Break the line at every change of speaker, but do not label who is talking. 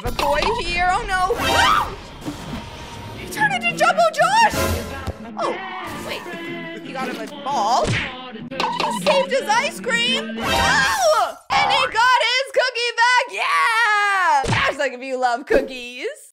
have a boy here. Oh no. He turned into Jumbo Josh. Oh, wait. He got him a ball. He saved his ice cream. Oh! And he got his cookie back. Yeah! Hashtag if you love cookies.